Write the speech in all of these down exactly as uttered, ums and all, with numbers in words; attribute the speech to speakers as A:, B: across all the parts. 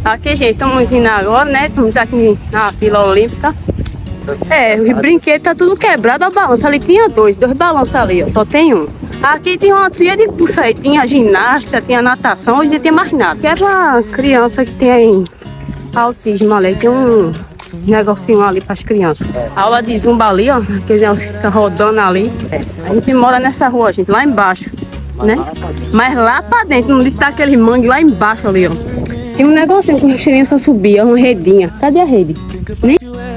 A: Aqui, gente, estamos indo agora, né? Estamos aqui na Vila Olímpica. É, os brinquedos tá tudo quebrado. A balança ali tinha dois, dois balanços ali, ó, só tem um. Aqui tem uma trilha de curso aí, tinha ginástica, tinha natação, hoje não tem mais nada. Que é pra criança que tem autismo ali, tem um negocinho ali para as crianças. Aula de zumba ali, ó, que eles ficam rodando ali. A gente mora nessa rua, gente, lá embaixo, né? Mas lá pra dentro, onde tá aquele mangue lá embaixo ali, ó. Tem um negocinho que as crianças subiam, uma redinha. Cadê a rede? Nem...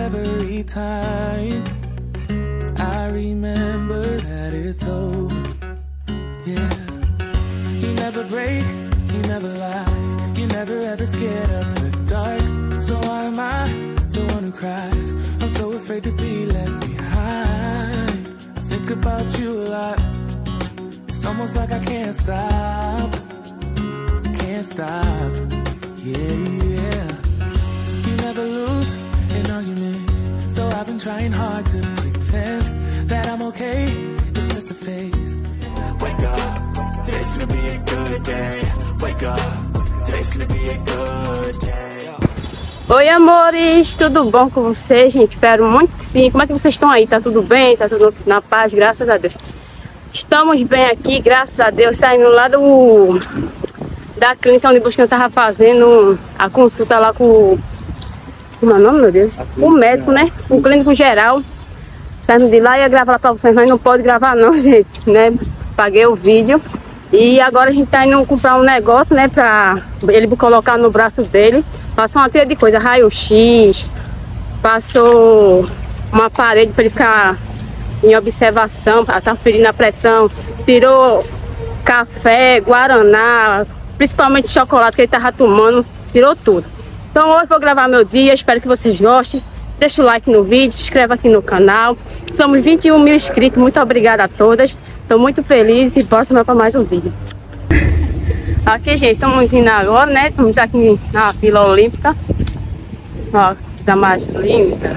B: I'm so afraid to be left behind. I think about you a lot. It's almost like I can't stop. Can't stop. Yeah, yeah. You never lose an argument, so I've been trying hard to pretend that I'm okay. It's just a phase. Wake up, today's gonna be a good day. Wake up, today's gonna be a good day.
A: Oi, amores, tudo bom com vocês, gente? Espero muito que sim. Como é que vocês estão aí? Tá tudo bem? Tá tudo na paz? Graças a Deus. Estamos bem aqui, graças a Deus, saindo lá do da clínica onde eu tava fazendo a consulta lá com, como é o nome, meu Deus? O médico, né? O clínico geral. Saímos de lá e ia gravar pra vocês, mas não pode gravar não, gente, né? Paguei o vídeo. E agora a gente tá indo comprar um negócio, né, pra ele colocar no braço dele. Passou uma trilha de coisa, raio-x, passou um aparelho para ele ficar em observação, para estar ferindo a pressão, tirou café, guaraná, principalmente chocolate que ele estava tomando, tirou tudo. Então hoje vou gravar meu dia, espero que vocês gostem. Deixa o like no vídeo, se inscreva aqui no canal. Somos vinte e um mil inscritos, muito obrigada a todas. Estou muito feliz e próxima para mais um vídeo. Aqui, gente, estamos indo agora, né? Estamos aqui na Vila Olímpica. Ó, da mais linda.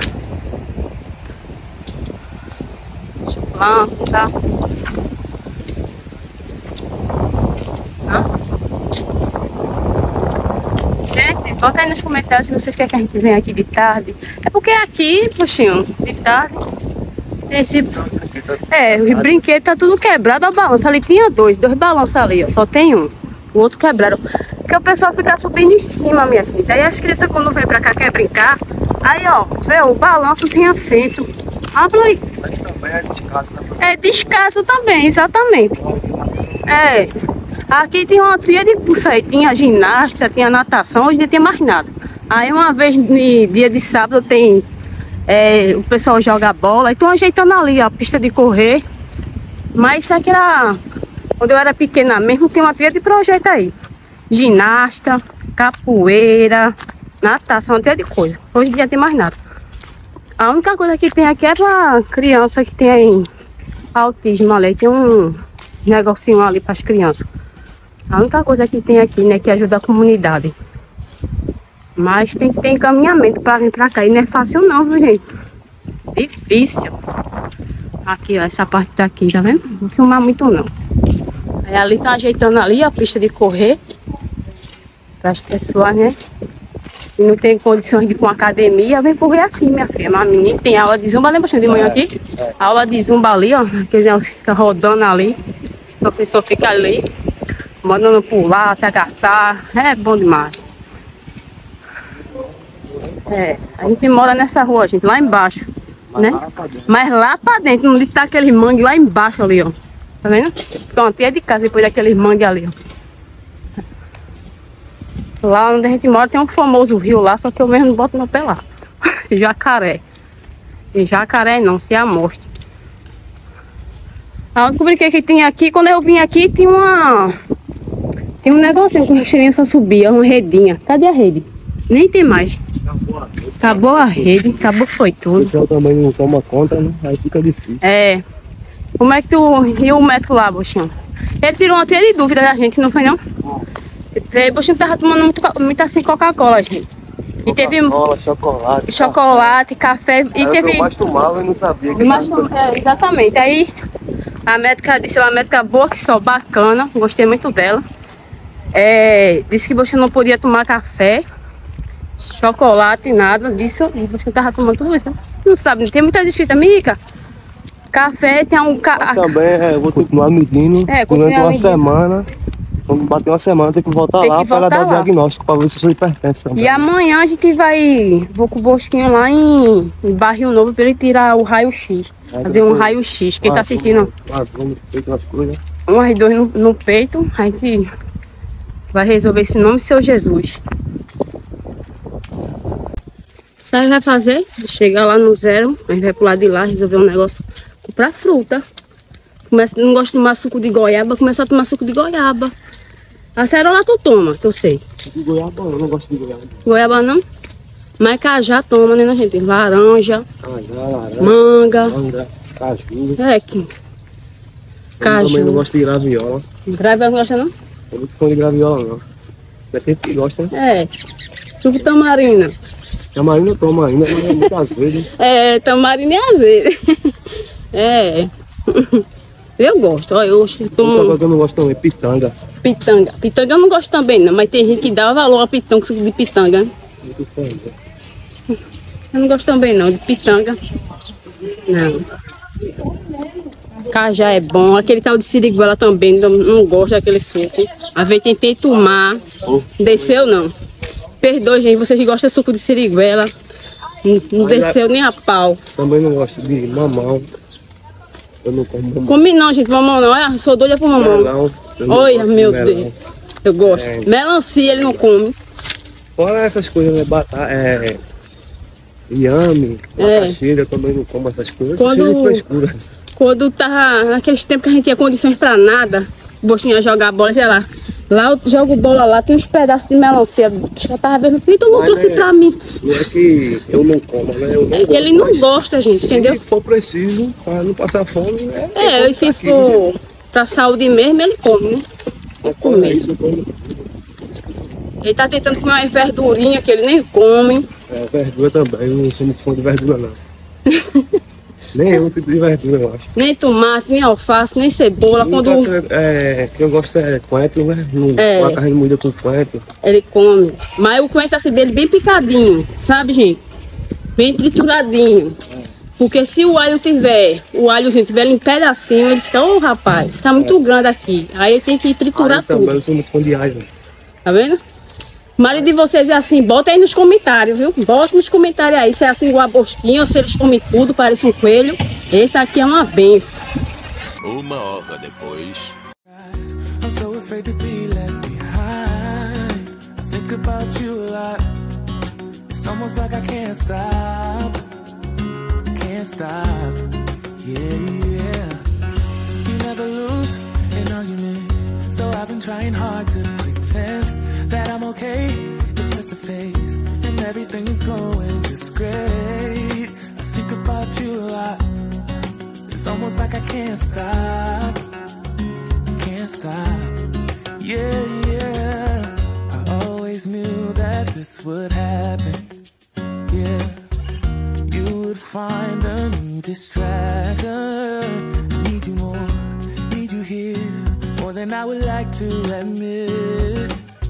A: Planta. Gente, bota aí nos comentários se vocês querem que a gente venha aqui de tarde. É porque aqui, puxinho, de tarde, esse... É, os brinquedos tá tudo quebrado. A balança ali tinha dois, dois balanços ali, ó, só tem um. O outro quebraram. Porque o pessoal fica subindo em cima, minha gente. Aí as crianças quando vem pra cá quer brincar. Aí, ó, vê o balanço sem assento. Abre aí. Mas também é descasso, né? É descasso também, exatamente. É. Aqui tem uma trilha de curso aí. Tinha ginástica, tinha natação, hoje não tem mais nada. Aí uma vez no dia de sábado tem. É, o pessoal joga bola. Estão ajeitando ali a pista de correr. Mas isso aqui era. Quando eu era pequena mesmo, tem uma trilha de projeto aí. Ginasta, capoeira, natação, uma trilha de coisa. Hoje em dia tem mais nada. A única coisa que tem aqui é pra criança que tem autismo ali. Tem um negocinho ali para as crianças. A única coisa que tem aqui, né, que ajuda a comunidade. Mas tem que ter encaminhamento para vir pra cá. E não é fácil não, viu, gente? Difícil. Aqui, ó, essa parte daqui, tá vendo? Não vou filmar muito não. Aí ali tá ajeitando ali a pista de correr para as pessoas, né? E não tem condições de ir com academia, vem correr aqui, minha filha. Uma menina tem aula de zumba, lembra de manhã aqui? Aula de zumba ali, ó. Aqueles fica rodando ali. O professor fica ali, mandando pular, se agachar. É bom demais. É, a gente mora nessa rua, gente, lá embaixo, né? Mas lá pra dentro, onde tá aquele mangue lá embaixo ali, ó. Tá vendo? Pronto, é de casa depois daquele mangue ali, ó. Lá onde a gente mora tem um famoso rio lá, só que eu mesmo não boto meu pé lá. Se jacaré. Se jacaré não, se amostra. A única brinquedo que tem aqui, quando eu vim aqui, tinha uma... Tem um negocinho que as crianças subiam, uma redinha. Cadê a rede? Nem tem mais. Acabou a rede, acabou foi tudo. O pessoal também não toma conta, né? Aí fica difícil. É. Como é que tu... E o médico lá, Boxinho? Ele tirou uma trilha de dúvida da gente, não foi não? O Boxinho tava tomando muito, muito assim Coca-Cola, gente. E teve... Coca-Cola, chocolate. Chocolate, café. café. E teve... Eu mais tomava e não sabia que mais tom... é, exatamente. Aí a médica disse, uma médica boa que só, bacana. Gostei muito dela. É, disse que você não podia tomar café. chocolate, nada disso. E você tava tomando tudo isso, né? Não sabe, tem muita escrita, Mica. Café tem um... Ca...
C: Mas também é, eu vou continuar medindo
A: É,
C: durante
A: continuar
C: uma
A: medindo.
C: semana. Quando bater uma semana, tem que voltar
A: Tem
C: lá
A: que
C: para ela
A: voltar
C: dar o
A: lá.
C: diagnóstico, para ver se eu sou hipertenso também.
A: E amanhã a gente vai... Vou com o Bosquinho lá em, em Barrio Novo pra ele tirar o raio-x.
C: Aí
A: Fazer um
C: depois-
A: raio-x. Quem tá
C: Ah,
A: assistindo
C: ah, vamos feito umas coisas.
A: um às dois no, no peito, a gente vai resolver esse nome, seu Jesus. Sabe o que vai fazer? Chegar lá no zero, a gente vai pro lado de lá, resolver um negócio. Comprar fruta. Começa, não gosta de tomar suco de goiaba, começa a tomar suco de goiaba. Acerola tu toma, que eu sei.
C: De goiaba, eu não gosto de goiaba.
A: Goiaba não? Mas cajá toma, né, gente? Laranja,
C: Cajá, laranja,
A: manga.
C: manga, caju.
A: É que.
C: Eu também não
A: Caju.
C: gosto de graviola.
A: Grave não gosta não?
C: Eu muito fã de graviola, não. Mas tem que gosta, né?
A: É. Suco tamarina.
C: Tamarina eu tomo ainda, mas muitas vezes.
A: É, tamarina é azedo. É. Eu gosto, ó, eu
C: Outra
A: tomo
C: coisa que eu não gosto também é pitanga.
A: pitanga. Pitanga eu não gosto também, não, mas tem gente que dá valor a pitanga, suco de pitanga.
C: Muito fã, né?
A: Eu não gosto também não, de pitanga. Não. Cajá é bom, aquele tal de siriguela também, não, não gosto daquele suco. A vez tentei tomar,
C: Oh.
A: desceu não. Perdoe, gente, vocês que gostam de suco de siriguela, não, não
C: Mas
A: desceu nem a pau.
C: Também não gosto de mamão. Eu não como mamão.
A: Comi não, gente, mamão não, olha, sou doida por mamão.
C: Melão. eu não
A: Olha,
C: gosto de
A: meu
C: melão.
A: Deus. Eu gosto.
C: É.
A: Melancia ele não come.
C: Fora essas coisas, né? Batata, é... Inhame,
A: É.
C: macaxeira, eu também não como essas coisas.
A: Quando-
C: Quando... Cheio de frescura.
A: Quando tava naqueles tempos que a gente tinha condições pra nada, o Bostinho ia jogar bola, sei lá. Lá eu jogo bola lá, tem uns pedaços de melancia. Já tava vendo, então não
C: Mas,
A: trouxe
C: né,
A: pra mim.
C: Não é que eu não como, né? Eu não
A: É que ele não
C: mas
A: gosta, gente,
C: se
A: entendeu?
C: for preciso, para não passar fome, é...
A: É, e se
C: aqui,
A: for pra saúde mesmo, ele come, né? Vai
C: Fora
A: comer.
C: isso, eu como...
A: Ele tá tentando comer uma verdurinha que ele nem come.
C: É, verdura também, eu não sou muito fã de verdura, não. Nenhum tipo de verdura, eu acho.
A: Nem tomate, nem alface, nem cebola.
C: Quando...
A: Quando
C: É, que eu gosto é coentro, né? Não,
A: É.
C: Uma carne moída com coentro.
A: ele come. Mas o coentro assim dele bem picadinho, sabe, gente? Bem trituradinho. Porque se o alho tiver, o alhozinho tiver em pedacinho, ele fica, ô rapaz, tá muito grande aqui. Aí ele tem que triturar
C: Alho também,
A: tudo.
C: eu sou muito fã de alho.
A: Tá vendo? O marido de vocês é assim, bota aí nos comentários, viu? Bota nos comentários aí se é assim igual a Bosquinha ou se eles comem tudo, parece um coelho. Esse aqui é uma benção.
B: Uma hora depois. I'm so afraid to be left behind. I think about you a lot. It's almost like I can't stop. Can't stop. Yeah, yeah. You never lose an argument. So I've been trying hard to pretend that I'm okay. It's just a phase. And everything is going just great. I think about you a lot. It's almost like I can't stop, can't stop, yeah, yeah. I always knew that this would happen, yeah. You would find a new distraction. I need you more, need you here, more than I would like to admit.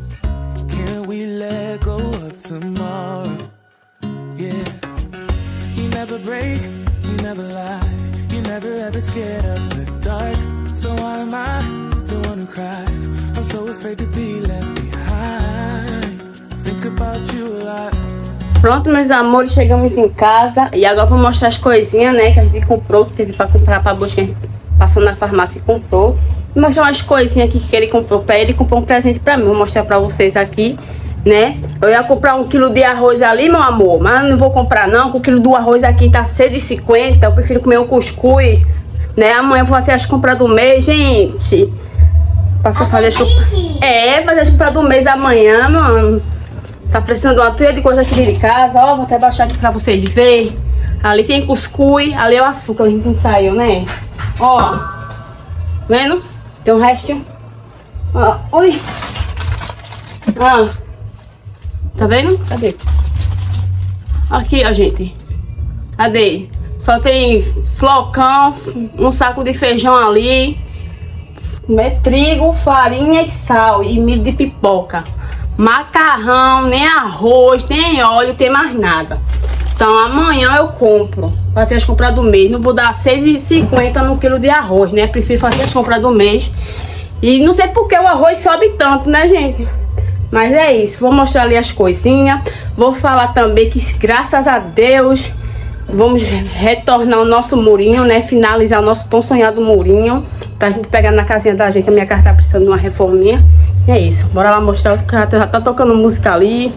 B: Can we let go of tomorrow, yeah. You never break, you never lie. You're never ever scared of the dark. So why am I the one who cries? I'm so afraid to be left behind. I think about you a lot.
A: Pronto, meus amores, chegamos em casa. E agora vou mostrar as coisinhas, né, que a gente comprou. Que teve pra comprar pra busca, a gente passou na farmácia e comprou. Vou mostrar umas coisinhas aqui que ele comprou pra ele. Comprou um presente pra mim, vou mostrar pra vocês aqui, né. Eu ia comprar um quilo de arroz ali, meu amor, mas não vou comprar não, porque o quilo do arroz aqui tá seis e cinquenta. Eu prefiro comer um cuscuz, né. Amanhã eu vou fazer as compras do mês, gente. Passa a fazer as compras. É, fazer as compras do mês amanhã, mano. Tá precisando de uma trilha de coisa aqui de casa. Ó, vou até baixar aqui pra vocês verem. Ali tem cuscuz, ali é o açúcar, a gente não saiu, né? Ó, vendo? Tem um restinho. Ó, oi. Ó. Tá vendo? Cadê? Aqui, ó, gente. Cadê? Só tem flocão, um saco de feijão ali, trigo, farinha e sal e milho de pipoca. macarrão, nem arroz, nem óleo, tem mais nada. Então amanhã eu compro, vai ter as compras do mês. Não vou dar seis e cinquenta no quilo de arroz, né? Prefiro fazer as compras do mês. E não sei porque o arroz sobe tanto, né, gente? Mas é isso, vou mostrar ali as coisinhas. Vou falar também que graças a Deus vamos retornar o nosso murinho, né? Finalizar o nosso tão sonhado murinho, pra gente pegar na casinha da gente. A minha casa tá precisando de uma reforminha. E é isso, bora lá mostrar. O cara já tá tocando música ali.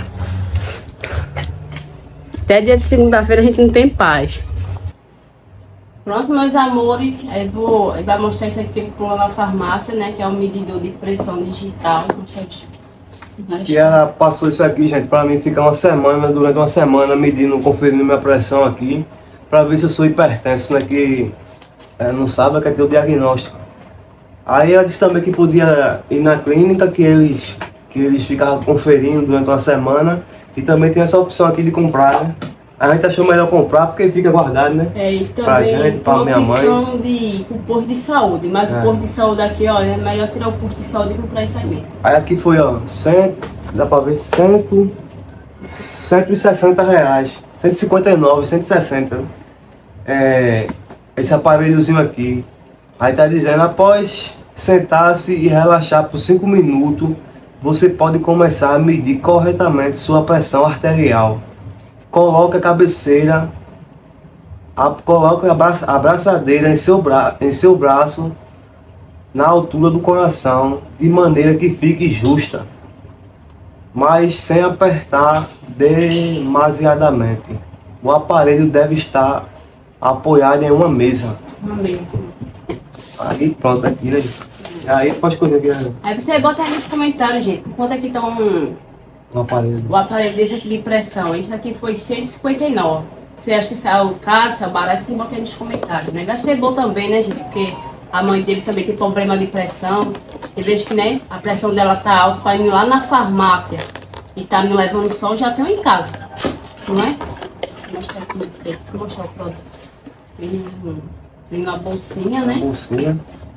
A: Até dia de segunda-feira a gente não tem paz. Pronto, meus amores, eu vou eu vou mostrar isso aqui que pulou na farmácia, né? Que é um medidor de pressão digital.
C: E ela passou isso aqui, gente, pra mim ficar uma semana, durante uma semana, medindo, conferindo minha pressão aqui, pra ver se eu sou hipertenso, né? Que é, não sabe, quer ter o diagnóstico. Aí ela disse também que podia ir na clínica, que eles, que eles ficavam conferindo durante uma semana. E também tem essa opção aqui de comprar, né? A gente achou melhor comprar porque fica guardado, né?
A: É, e também
C: pra gente, pra
A: tem
C: minha mãe.
A: opção de ir pro posto de saúde. Mas
C: É.
A: o posto de saúde aqui, ó, é melhor tirar o posto de saúde e comprar isso aí mesmo.
C: Aí aqui foi, ó, cem, dá pra ver, cem, cento e sessenta reais. cento e cinquenta e nove, cento e sessenta. Né? É, esse aparelhozinho aqui. Aí tá dizendo, após sentar-se e relaxar por cinco minutos, você pode começar a medir corretamente sua pressão arterial. Coloque a cabeceira, a, coloque a, braça, a braçadeira em seu, bra, em seu braço, na altura do coração, de maneira que fique justa, mas sem apertar demasiadamente. O aparelho deve estar apoiado em uma mesa.
A: Uma mesa.
C: Aí pronto, aqui, né? Aí pode escolher aqui, né?
A: Aí você bota aí nos comentários, gente, quanto é que estão um,
C: Um aparelho.
A: o aparelho desse aqui de pressão. Esse aqui foi cento e cinquenta e nove. Você acha que saiu caro, saiu barato? Você bota aí nos comentários, né? Deve ser bom também, né, gente? Porque a mãe dele também tem problema de pressão. Tem vezes que, né, a pressão dela tá alta para ir lá na farmácia e tá me levando só, já tenho em casa, não é? Vou mostrar aqui, vou mostrar o produto. Vem, vem uma bolsinha, né?
C: Uma bolsinha.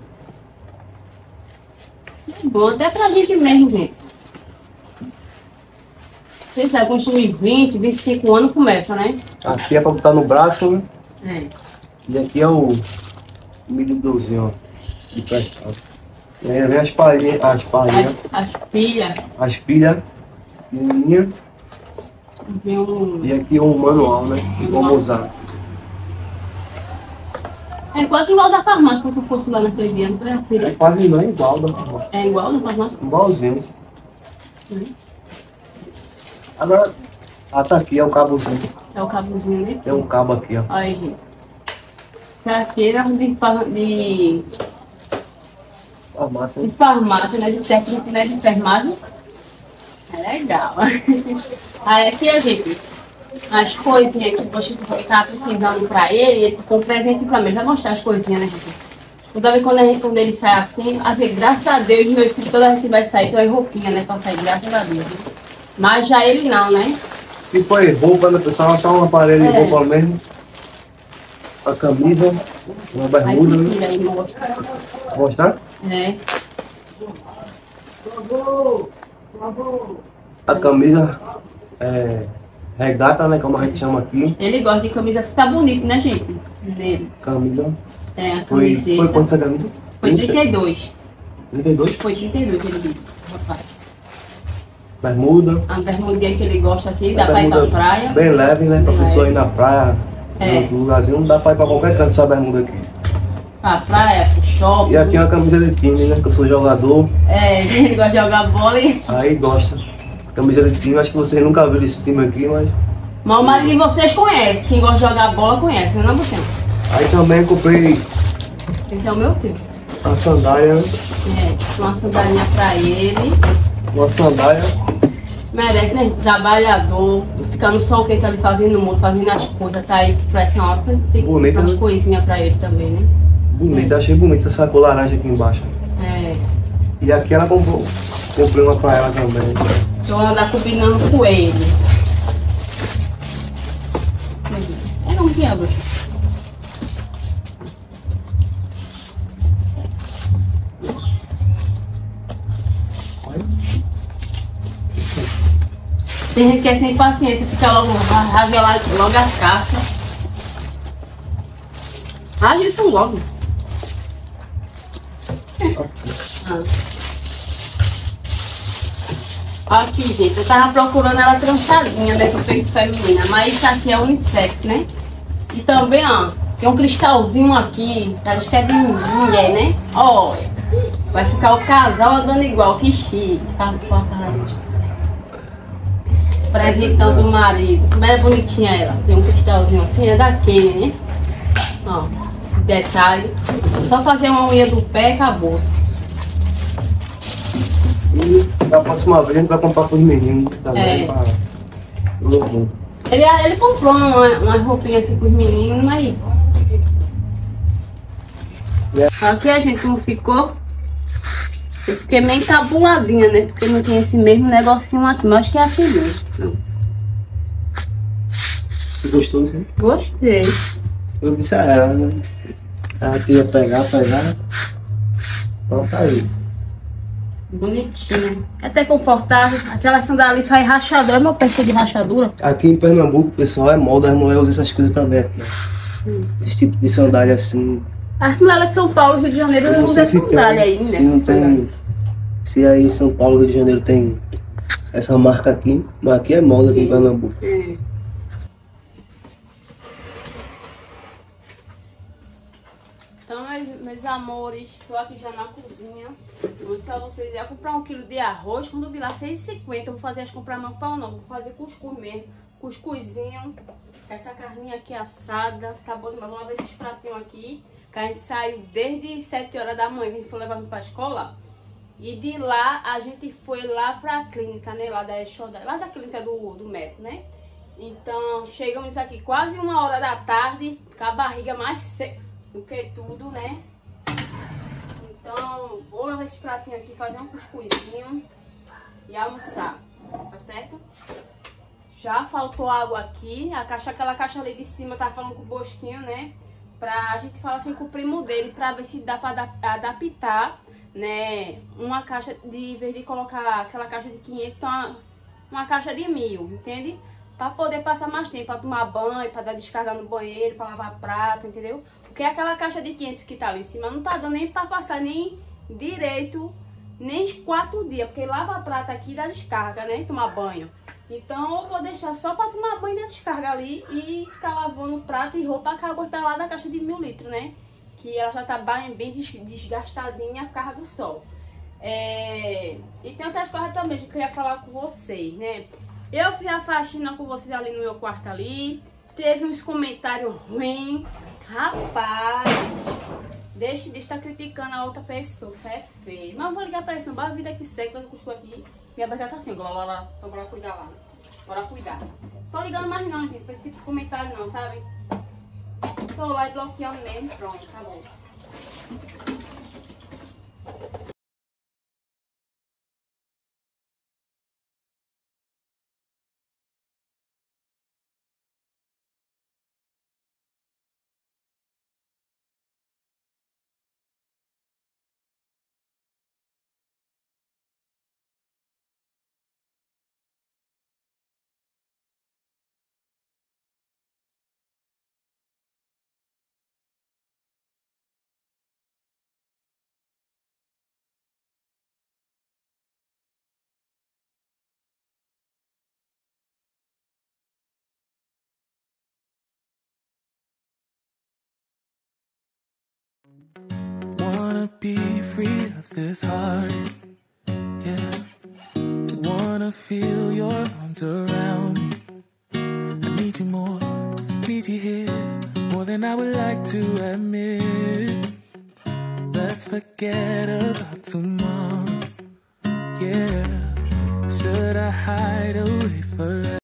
A: Bom, até pra gente mesmo, gente. Vocês sabem, com uns vinte, vinte e cinco anos começa, né?
C: Aqui é pra botar no braço, né?
A: É.
C: E aqui é o medidorzinho, ó, de pressão. E aí vem as palhinhas, as palhinhas,
A: As, as pilhas.
C: as pilhas, pequenininha.
A: Vem um...
C: E aqui um manual, né? De como usar.
A: É quase igual da farmácia, quando tu fosse lá naquele dia, não foi a pilha?
C: É quase não é igual, né?
A: É igual da farmácia?
C: Igualzinho.
A: Hum.
C: Agora, ah, tá aqui, é o cabozinho.
A: É o cabozinho, né?
C: Tem um cabo aqui, ó.
A: Olha aí, gente. Isso aqui é de, far- de,
C: Farmácia,
A: de
C: né?
A: farmácia, né? De técnico, né? De enfermagem. É legal. Aí aqui, ó, gente, as coisinhas que o Chico tava precisando pra ele, ele ficou um presente pra mim. Ele vai mostrar as coisinhas, né, gente? Toda vez quando, a gente, quando ele sai assim, assim, graças a Deus, meu filho, toda vez que vai sair, tem uma roupinha, né? Pra sair, graças a Deus. Né? Mas já ele não, né?
C: Tipo aí, roupa, né, pessoal? Só um aparelho de
A: É.
C: roupa mesmo. A camisa, uma
A: Aí
C: bermuda, né?
A: tira aí, mostra.
C: Vou mostrar?
A: É.
C: A camisa é regata, né? Como a gente chama aqui.
A: Ele gosta de camisa assim, tá bonito, né, gente? Nele.
C: Camisa.
A: É, a
C: Foi,
A: camiseta.
C: foi quanto essa camisa?
A: Foi trinta e dois.
C: trinta e dois.
A: Foi trinta e dois, ele disse, rapaz.
C: Bermuda.
A: A bermudinha que ele gosta assim,
C: A
A: dá pra ir pra
C: bermuda
A: praia.
C: Bem leve, né? Pra
A: Bem
C: pessoa
A: leve.
C: ir na praia.
A: É.
C: No lugarzinho, não dá pra ir pra qualquer canto essa bermuda aqui.
A: Pra praia, pro shopping.
C: E aqui é uma camisa de time, né? Que eu sou jogador.
A: É, ele gosta de jogar bola e...
C: Aí gosta. Camisa de time, acho que vocês nunca viram esse time aqui, mas.
A: Mas o marido de vocês conhece. Quem gosta de jogar bola conhece, né, não, Buxão?
C: Aí também comprei
A: Esse é o meu tio.
C: a sandália, né?
A: É, uma sandalinha pra ele.
C: Uma sandália.
A: Merece, né? Trabalhador, ficar no sol que ele tá ali fazendo no mundo, fazendo as coisas, tá aí pressão alta, tem que
C: Bonita,
A: dar umas
C: né?
A: coisinhas pra ele também, né?
C: Bonita, achei bonita essa cor laranja aqui embaixo.
A: É.
C: E aqui ela comprou. Comprei uma pra ela também.
A: Então ela anda combinando com ele. É não que é, Buxão. Tem gente que é sem paciência, fica logo, rasga lá- logo a carta. Rasga isso logo. Ah. Aqui, gente, eu tava procurando ela trançadinha, né, pro peito feminina, mas isso aqui é unissex, né? E também, ó, tem um cristalzinho aqui, acho que é de mulher, né? Olha, vai ficar o casal andando igual, que chique. Presentão do marido, como é bonitinha ela, tem um cristalzinho assim, é da Kenny, né? Ó, esse detalhe, só fazer uma unha do pé e acabou-se.
C: E da próxima vez a gente vai comprar pros meninos também.
A: É.
C: Pra... Loucura.
A: Ele, ele comprou uma, uma roupinha assim pros meninos, mas... Aqui a gente como ficou. Eu fiquei meio tabuladinha, né? Porque não tem esse mesmo negocinho aqui, mas acho que é assim mesmo. Não.
C: Você gostou, sim?
A: Gostei.
C: Eu disse a ela, né? Ela queria pegar, pegar. Então tá aí.
A: Bonitinho. É até confortável. Aquela sandália ali faz rachadura. Meu pé cheio de rachadura.
C: Aqui em Pernambuco, pessoal, é moda, as mulheres usam essas coisas também aqui.
A: Hum.
C: Esse tipo de sandália assim.
A: As mulheres de São Paulo, Rio de Janeiro,
C: Eu
A: não
C: não
A: usam
C: sei se
A: sandália
C: tem,
A: aí, né?
C: se não
A: Essa sandália.
C: tem. Se aí em São Paulo, Rio de Janeiro tem essa marca aqui, mas aqui é moda aqui em Pernambuco.
A: É. Então, meus, meus amores, estou aqui já na cozinha. Eu disse a vocês, ia comprar um quilo de arroz. Quando eu vi lá seis e cinquenta, eu vou fazer as compras não pau não. Vou fazer cuscuz mesmo, cuscuzinho. Essa carninha aqui assada, tá bom demais. Vamos ver esses pratinhos aqui. Que a gente saiu desde sete horas da manhã, que a gente foi levar para a escola. E de lá, a gente foi lá pra clínica, né? Lá da Exodai, lá da clínica do, do médico, né? Então, chegamos aqui quase uma hora da tarde, com a barriga mais seca do que tudo, né? Então, vou levar esse pratinho aqui, fazer um cuscuzinho e almoçar, tá certo? Já faltou água aqui, a caixa, aquela caixa ali de cima, tá falando com o Bosquinho, né? Pra gente falar assim com o primo dele, pra ver se dá pra adaptar, né? Uma caixa, de em vez de colocar aquela caixa de quinhentos, uma, uma caixa de mil, entende? Pra poder passar mais tempo, pra tomar banho, pra dar descarga no banheiro, pra lavar prato, entendeu? Porque aquela caixa de quinhentos que tá ali em cima não tá dando nem pra passar nem direito, nem quatro dias, porque lava prato aqui dá descarga, né? Tomar banho. Então eu vou deixar só pra tomar banho da descarga ali e ficar lavando prato e roupa, acaba tá lá da caixa de mil litros, né? Que ela já tá bem, bem desgastadinha por causa do sol. É... E tem outras coisas também que eu queria falar com vocês, né? Eu fiz a faxina com vocês ali no meu quarto ali. Teve uns comentários ruins. Rapaz, deixa de estar criticando a outra pessoa, isso é feio. Mas eu vou ligar pra isso, não. Bora a vida que seca, eu custou aqui. Minha barriga tá assim, lá, lá, lá. Então bora cuidar lá, né? Bora cuidar. Tô ligando mais não, gente, pra esse tipo de comentário não, sabe? Tô lá e bloqueando mesmo, pronto, acabou.
B: Wanna be free of this heart, yeah. Wanna feel your arms around me. I need you more, need you here, more than I would like to admit. Let's forget about tomorrow, yeah. Should I hide away forever?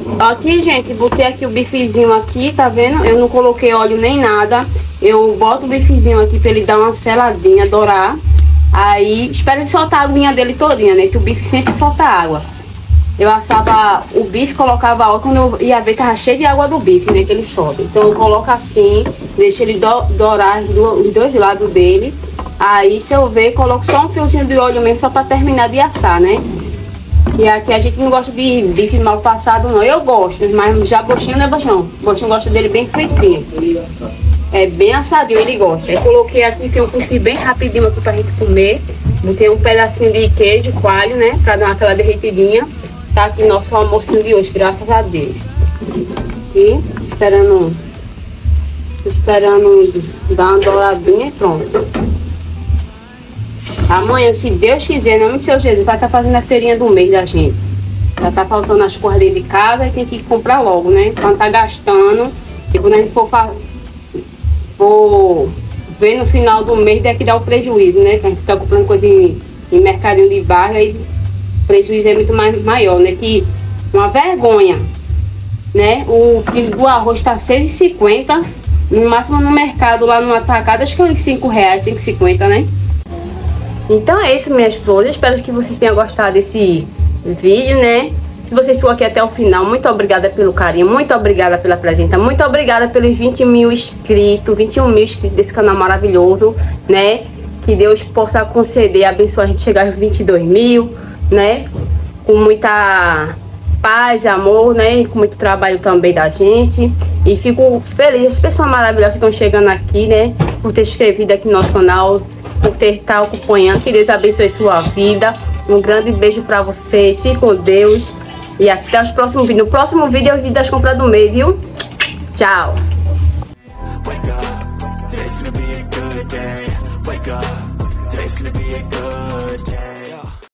A: Aqui, gente, botei aqui o bifezinho aqui, tá vendo? Eu não coloquei óleo nem nada. Eu boto o bifezinho aqui pra ele dar uma seladinha, dourar. Aí, espera ele soltar a aguinha dele todinha, né? Que o bife sempre solta água. Eu assava o bife, colocava óleo, quando eu ia ver, tava cheio de água do bife, né? Que ele sobe. Então eu coloco assim, deixo ele do, dourar os dois lados dele. Aí, se eu ver, coloco só um fiozinho de óleo mesmo, só pra terminar de assar, né? E aqui a gente não gosta de bife mal passado, não. Eu gosto, mas já Bochinho não é Bochinho. Bochinho gosta dele bem fritinho. É bem assadinho, ele gosta. Eu coloquei aqui, tem um cuspe bem rapidinho aqui pra gente comer. Botei um pedacinho de queijo, coalho, né? Pra dar aquela derretidinha. Tá aqui nosso almocinho de hoje, graças a Deus. E esperando, esperando dar uma douradinha e pronto. Amanhã, se Deus quiser, em nome de seu Jesus, vai estar fazendo a feirinha do mês da gente. Já tá faltando as coisas dentro de casa e tem que comprar logo, né? Pra não tá gastando. E quando a gente for, for ver no final do mês, deve dar o prejuízo, né? Que a gente fica comprando coisa em, em mercadinho de bairro, aí o prejuízo é muito mais maior, né? Que uma vergonha, né? O quilo do arroz tá seis e cinquenta, no máximo no mercado, lá no atacado, acho que é uns cinco reais, cinco e cinquenta, né? Então é isso, minhas flores. Espero que vocês tenham gostado desse vídeo, né? Se você ficou aqui até o final, muito obrigada pelo carinho, muito obrigada pela presença, muito obrigada pelos vinte mil inscritos, vinte e um mil inscritos desse canal maravilhoso, né? Que Deus possa conceder, abençoar a gente chegar aos vinte e dois mil, né? Com muita paz, amor, né? E com muito trabalho também da gente. E fico feliz, as pessoas maravilhosas que estão chegando aqui, né? Por ter inscrito aqui no nosso canal, por ter estado acompanhando. Que Deus abençoe sua vida. Um grande beijo pra vocês. Fiquem com Deus. E até os próximos vídeos. No próximo vídeo é o vídeo das compras do mês, viu? Tchau! Wake up, today's gonna be a good day. Wake up, today's gonna be a good